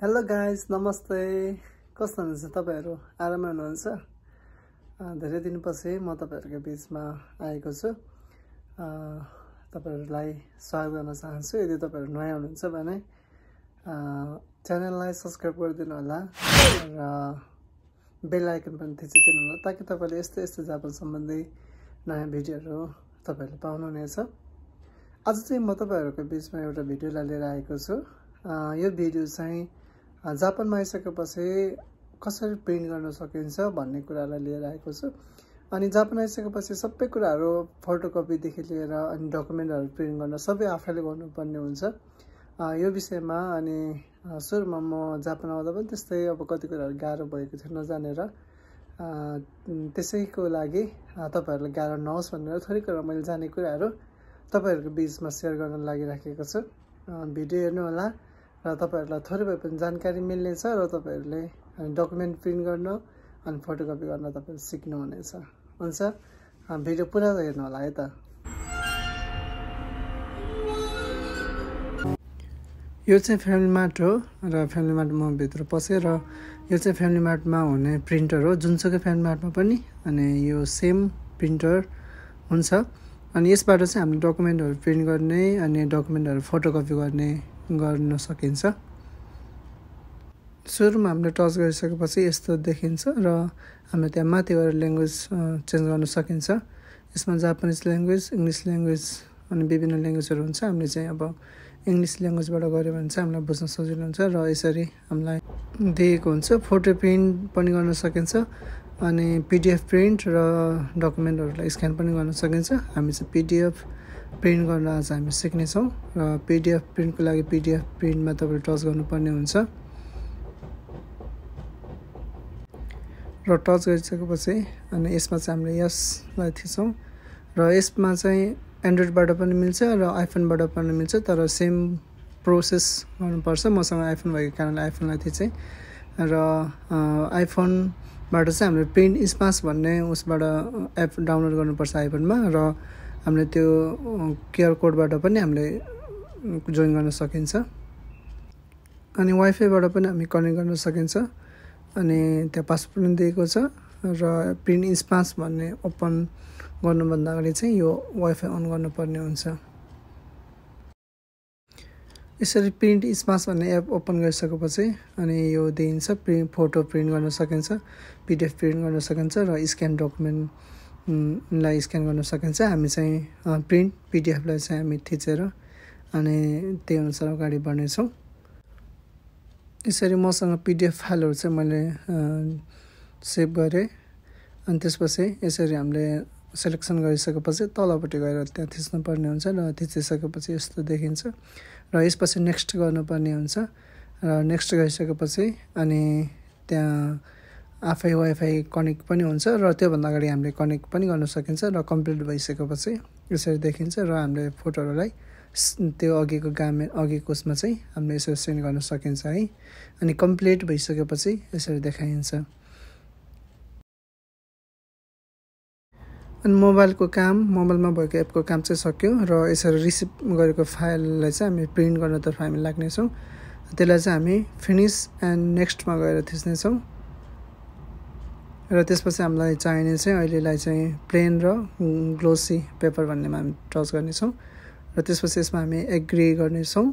Hello guys, नमस्ते। कस्तो हुनुहुन्छ तपाईहरु? आराममा हुनुहुन्छ? धेरै दिनपछि म तपाईहरुको बीचमा आएको छु। तपाईहरुलाई स्वागत गर्न चाहन्छु। यदि तपाईहरु नयाँ हुनुहुन्छ भने च्यानललाई सब्स्क्राइब गरिदिनु होला र बेल आइकन पनि थिचिदिनु होला ताकि तपाईले यस्तो जापान सम्बन्धी नयाँ भिडियोहरु तपाईले पाउनुहुनेछ। आज चाहिँ म तपाईहरुको बीचमा एउटा भिडियो लिएर आएको छु। यो भिडियो चाहिँ जापानमा आइसकेपछि कसरी प्रिन्ट गर्न सकिन्छ भन्ने कुरालाई लिएर आएको छु। अनि जापान आइसकेपछि सबै कुराहरु फोटोकपी देखि लिएर अनि डकुमेन्टहरु प्रिन्ट गर्न सबै आफैले गर्नुपर्ने हुन्छ। यो विषयमा अनि सुरुमा म जापान आउँदा पनि त्यस्तै अब कति कुराहरु गाह्रो भएको थियो नजानेर, त्यसैको लागि तपाईहरुलाई गाह्रो नहोस् भनेर थोरै कुरा मैले जाने कुराहरु तपाईहरुको बीचमा शेयर गर्न लागिराखेको छु। भिडियो हेर्नु होला र तपाईहरुलाई थोरै भए पनि जानकारी मिल्नेछ र तपाईहरुले डकुमेन्ट प्रिन्ट गर्न अनि फोटोकपी गर्न तपाईहरु सिक्नुहुनेछ। हुन्छ, भिडियो पुरा हेर्नु होला है त। यो चाहिँ फ्यामिली मार्ट हो र फ्यामिली मार्ट म भित्र पसे र यो चाहिँ फ्यामिली मार्टमा हुने प्रिन्टर हो। जुनसुकै फ्यामिली मार्टमा पनि अनि यो सेम प्रिन्टर हुन्छ। अनि यसबाट चाहिँ हामीले डकुमेन्टहरु प्रिन्ट गर्ने अनि डकुमेन्टहरु फोटोकपी गर्न सकिन्छ। सुरुमा हामीले टच गरिसकेपछि यस्तो देखिन्छ र हामीले त्यहाँ माथि गएर ल्याङ्ग्वेज चेन्ज गर्न सकिन्छ। यसमा जापानिज ल्याङ्ग्वेज, इङ्ग्लिश ल्याङ्ग्वेज अनि विभिन्न ल्याङ्ग्वेजहरु हुन्छ। हामीले चाहिँ अब इङ्ग्लिश ल्याङ्ग्वेजबाट गर्यो भने चाहिँ हामीलाई बुझ्न सजिलो हुन्छ र यसरी हामीलाई दिएको हुन्छ। फोटो प्रिन्ट पनि गर्न सकिन्छ अनि पीडीएफ प्रिन्ट र डकुमेन्टहरुलाई स्क्यान पनि गर्न सकिन्छ। हामी चाहिँ पीडीएफ प्रिन्ट गर्न आज हामी सिक्ने छौं र पीडीएफ प्रिन्टको लागि पीडीएफ प्रिन्टमा तपाईले टच गर्नुपर्ने हुन्छ र टच गरिसकेपछि अनि यसमा चाहिँ हामीले यसलाई थिच्छौं र यसमा चाहिँ एन्ड्रोइडबाट पनि मिल्छ र आइफोनबाट पनि मिल्छ, तर सेम प्रोसेस गर्नुपर्छ। मसँग आइफोन भएको कारणले आइफोनलाई थिचेँ र आइफोनबाट चाहिँ हामीले प्रिन्ट स्पास भन्ने उसबाट एप डाउनलोड गर्नुपर्छ आइफोनमा र हामीले त्यो क्यूआर कोडबाट पनि हामीले जोइन गर्न सकिन्छ अनि वाइफाईबाट पनि हामी कनेक्ट गर्न सकिन्छ। अनि त्यहाँ पासवर्ड पनि दिएको छ र प्रिन्ट स्पास भन्ने ओपन गर्नुभन्दा अगाडि चाहिँ यो वाइफाई अन गर्नुपर्ने हुन्छ। यसरी प्रिन्ट स्पास भन्ने एप ओपन गरिसकेपछि अनि यो दिन्छ फोटो प्रिन्ट गर्न सकिन्छ, पीडीएफ प्रिन्ट गर्न सकिन्छ र स्क्यान डकुमेन्टलाई स्क्यान गर्न सकिन्छ। हामी चाहिँ प्रिन्ट पीडीएफलाई चाहिँ हामी थिचेर अनि त्यही अनुसार अगाडि बढ्नेछौँ। यसरी मसँग पीडीएफ फाइलहरु चाहिँ मैले सेभ गरे अनि त्यसपछि यसरी हामीले सिलेक्सन गरिसकेपछि तलपट्टि गएर त्यहाँ थिच्नु पर्ने हुन्छ र थिचिसकेपछि यस्तो देखिन्छ र यसपछि नेक्स्ट गर्नुपर्ने हुन्छ र नेक्स्ट गरिसकेपछि अनि त्यहाँ आफै वाइफाई कनेक्ट पनि हुन्छ र त्यो भन्दा अगाडि हामीले कनेक्ट पनि गर्न सकिन्छ र कम्प्लिट भइसकेपछि यसरी देखिन्छ र हामीले फोटोहरुलाई त्यो अघिको उसमा चाहिँ हामीले यसरी सेन्ड गर्न सकिन्छ है। अनि कम्प्लिट भइसकेपछि यसरी देखाइन्छ। अनि मोबाइलमा भएको एपको काम चाहिँ सक्यो र यसरी रिसिभ गरेको फाइललाई चाहिँ हामी प्रिन्ट गर्नतर्फ हामी लाग्नेछौँ। त्यसलाई चाहिँ हामी फिनिश एन्ड नेक्स्टमा गएर थिच्ने छौँ र त्यसपछि हामीलाई चाहिने चाहिँ अहिलेलाई चाहिँ प्लेन र ग्लोसी पेपर भन्नेमा हामी टच गर्नेछौँ र त्यसपछि यसमा हामी एग्री गर्नेछौँ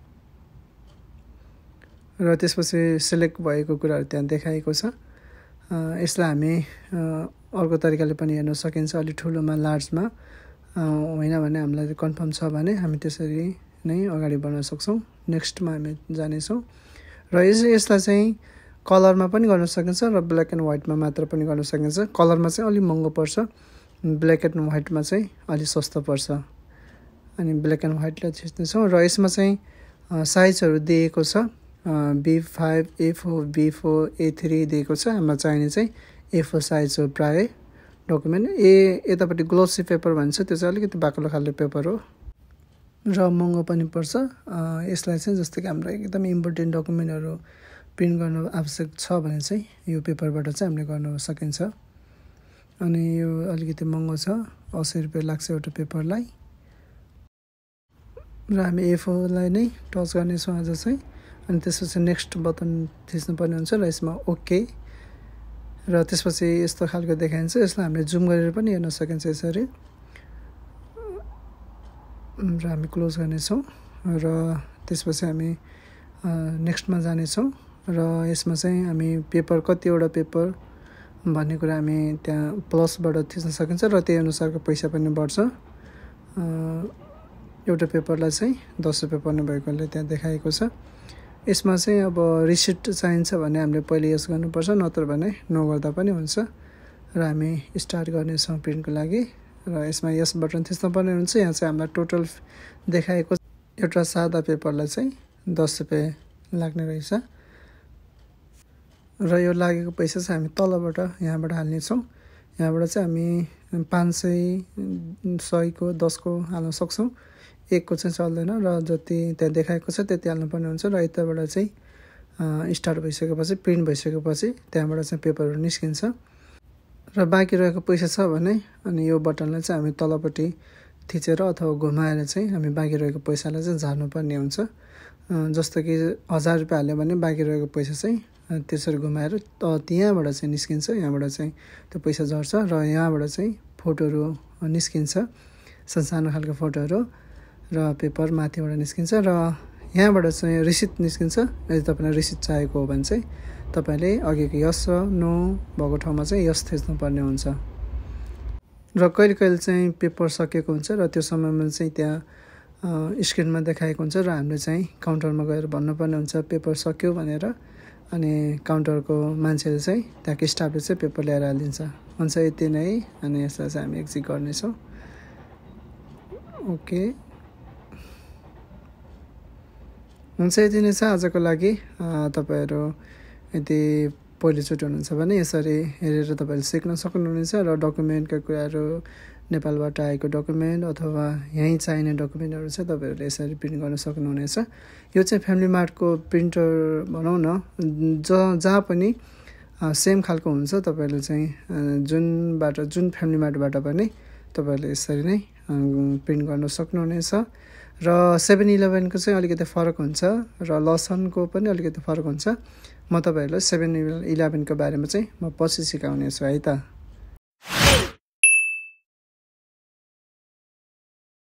र त्यसपछि सिलेक्ट भएको कुराहरु त्यहाँ देखाएको छ। यसलाई हामी अर्को तरिकाले पनि हेर्न सकिन्छ, अलि ठुलोमा लार्जमा होइन भने हामीलाई कन्फर्म छ भने हामी त्यसरी नै अगाडि बढ्न सक्छौं। नेक्स्टमा हामी जानेछौँ र यसलाई चाहिँ कलरमा पनि गर्न सकिन्छ र ब्ल्याक एन्ड व्हाइटमा मात्र पनि गर्न सकिन्छ। कलरमा चाहिँ अलि महँगो पर्छ, ब्ल्याक एन्ड व्हाइटमा चाहिँ अलि सस्तो पर्छ। अनि ब्ल्याक एन्ड व्हाइटलाई थिच्नेछौँ र यसमा चाहिँ साइजहरु दिएको छ, B5, A4, B4, A3 दिएको छ। हामीलाई चाहिने चाहिँ A4 साइज हो प्राय डकुमेन्ट। यतापट्टि ग्लोसी पेपर भन्छ, त्यो चाहिँ अलिकति बाक्लो खालको पेपर हो र महँगो पनि पर्छ। यसलाई चाहिँ जस्तो कि हाम्रो एकदम इम्पोर्टेन्ट डकुमेन्टहरु प्रिन्ट गर्न आवश्यक छ भने चाहिँ यो पेपरबाट चाहिँ हामीले गर्न सकिन्छ। अनि यो अलिकति महँगो छ, 80 रुपैयाँ लाग्छ एउटा पेपरलाई र हामी A4 लाई नै टच गर्नेछौँ आज चाहिँ। अनि त्यसपछि नेक्स्ट बटन थिच्नुपर्ने हुन्छ र यसमा ओके र त्यसपछि यस्तो खालको देखाइन्छ। यसलाई हामीले जुम गरेर पनि हेर्न सकिन्छ यसरी र हामी क्लोज गर्नेछौँ र त्यसपछि हामी नेक्स्टमा जानेछौँ र यसमा चाहिँ हामी पेपर कतिवटा पेपर भन्ने कुरा हामी त्यहाँ प्लसबाट थिच्न सकिन्छ र त्यही अनुसारको पैसा पनि बढ्छ। एउटा पेपरलाई चाहिँ 10 रुपियाँ पर्ने भएकोले त्यहाँ देखाएको छ। यसमा चाहिँ अब रिसिट चाहिन्छ भने हामीले पहिले यस गर्नुपर्छ, नत्र भने नगर्दा पनि हुन्छ र हामी स्टार्ट गर्नेछौँ प्रिन्टको लागि र यसमा यस बटन थिच्न पर्ने हुन्छ। यहाँ चाहिँ हामीलाई टोटल देखाएको एउटा सादा पेपरलाई चाहिँ 10 रुपियाँ लाग्ने रहेछ र यो लागेको पैसा चाहिँ हामी तलबाट यहाँबाट हाल्नेछौँ। यहाँबाट चाहिँ हामी 500, 100 को 10 को हाल्न सक्छौँ। 1 को चाहिँ चल्दैन र जति त्यहाँ देखाएको छ त्यति हाल्नुपर्ने हुन्छ र यताबाट चाहिँ स्टार्ट भइसकेपछि प्रिन्ट भइसकेपछि त्यहाँबाट चाहिँ पेपरहरू निस्किन्छ र बाँकी रहेको पैसा छ भने अनि यो बटनलाई चाहिँ हामी तलपट्टि थिचेर अथवा घुमाएर चाहिँ हामी बाँकी रहेको पैसालाई चाहिँ झार्नुपर्ने हुन्छ। जस्तो कि 1000 रुपियाँ हाल्यो भने बाँकी रहेको पैसा चाहिँ त्यसरी घुमाएर त्यहाँबाट चाहिँ निस्किन्छ। यहाँबाट चाहिँ त्यो पैसा झर्छ र यहाँबाट चाहिँ फोटोहरू निस्किन्छ, सानो खालको फोटोहरू र पेपर माथिबाट निस्किन्छ र यहाँबाट चाहिँ रिसिट निस्किन्छ। यदि तपाईँलाई रिसिट चाहिएको हो भने चाहिँ तपाईँले अघिको यस र नो भएको ठाउँमा चाहिँ यस थिच्नुपर्ने हुन्छ र कहिले कहिले चाहिँ पेपर सकिएको हुन्छ र त्यो समयमा चाहिँ त्यहाँ स्क्रिनमा देखाएको हुन्छ र हामीले चाहिँ काउन्टरमा गएर भन्नुपर्ने हुन्छ पेपर सक्यो भनेर। अनि काउन्टरको मान्छेले चाहिँ त्यहाँको स्टाफले चाहिँ पेपर ल्याएर हालिदिन्छ। हुन्छ यति नै, अनि यसलाई चाहिँ हामी एक्जिट गर्नेछौँ। ओके, हुन्छ यति नै छ आजको लागि। तपाईँहरू यदि पहिलोचोटि हुनुहुन्छ भने यसरी हेरेर तपाईँले सिक्न सक्नुहुनेछ र डकुमेन्टका कुराहरू, नेपालबाट आएको डकुमेन्ट अथवा यहीँ चाहिने डकुमेन्टहरू चाहिँ तपाईँहरूले यसरी प्रिन्ट गर्न सक्नुहुनेछ। यो चाहिँ फ्यामिली मार्टको प्रिन्टर भनौँ न, जहाँ पनि सेम खालको हुन्छ। तपाईँहरूले चाहिँ जुन फ्यामिली मार्टबाट पनि तपाईँहरूले यसरी नै प्रिन्ट गर्न सक्नुहुनेछ र 7-Eleven को चाहिँ अलिकति फरक हुन्छ र लसनको पनि अलिकति फरक हुन्छ। म तपाईँहरूलाई 7-Eleven को बारेमा चाहिँ म पछि सिकाउनेछु है त।